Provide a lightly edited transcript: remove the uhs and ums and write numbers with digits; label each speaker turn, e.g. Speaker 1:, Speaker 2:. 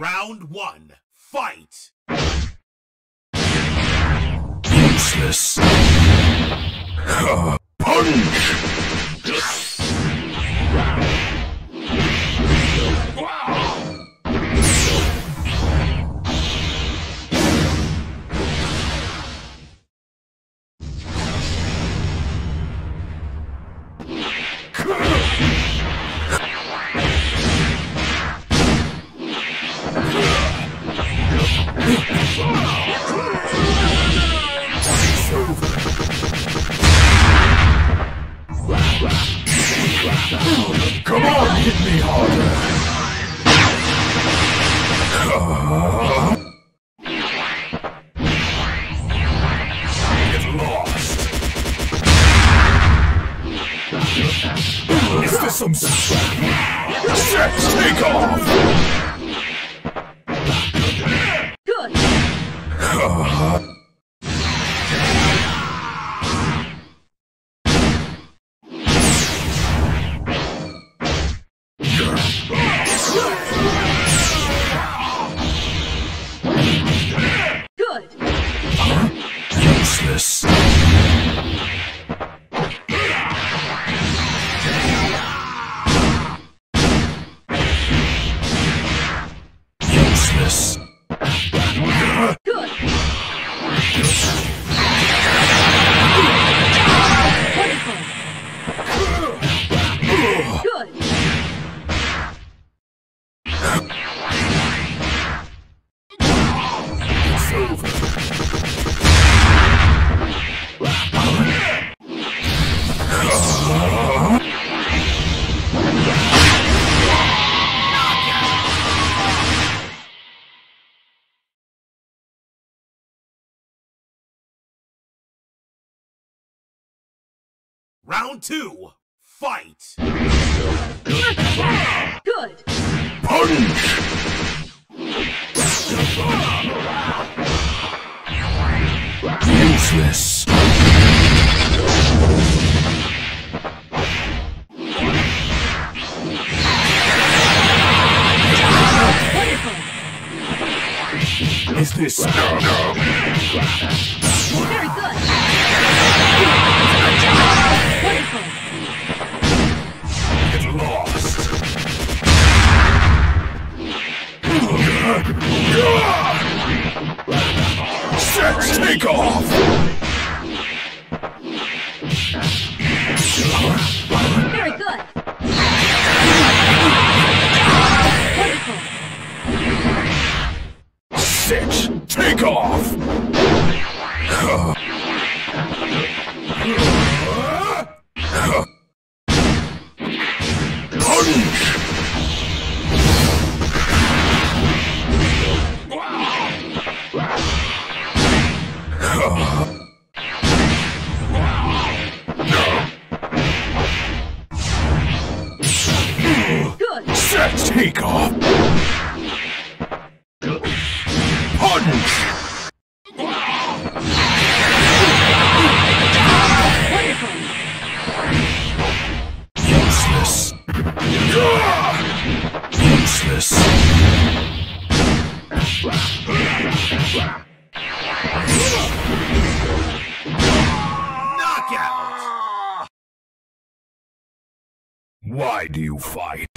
Speaker 1: Round 1. Fight!
Speaker 2: Useless. Punch! Come on, hit me harder! Get lost! Is this some shit? Take off!
Speaker 3: Good! Good!
Speaker 2: Useless. Useless.
Speaker 3: Good! Wonderful! Good!
Speaker 2: It's over.
Speaker 1: Round 2. Fight!
Speaker 3: Good!
Speaker 2: Punch! Useless. Is this
Speaker 3: Very good! Wonderful!
Speaker 2: Get lost? Set, take off!
Speaker 3: Very good! Wonderful!
Speaker 2: Set, take off! Punch!
Speaker 3: Good!
Speaker 2: Set, take off! Punch!
Speaker 3: Wonderful!
Speaker 2: Useless. Useless.
Speaker 1: Knockout!
Speaker 2: Why do you fight?